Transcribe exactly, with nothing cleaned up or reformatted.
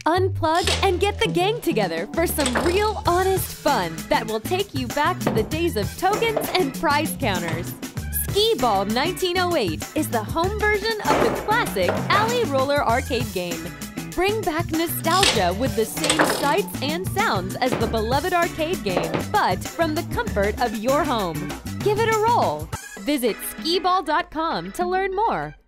Unplug and get the gang together for some real honest fun that will take you back to the days of tokens and prize counters. Skee-Ball nineteen oh eight is the home version of the classic alley roller arcade game. Bring back nostalgia with the same sights and sounds as the beloved arcade game, but from the comfort of your home. Give it a roll. Visit skee ball dot com to learn more.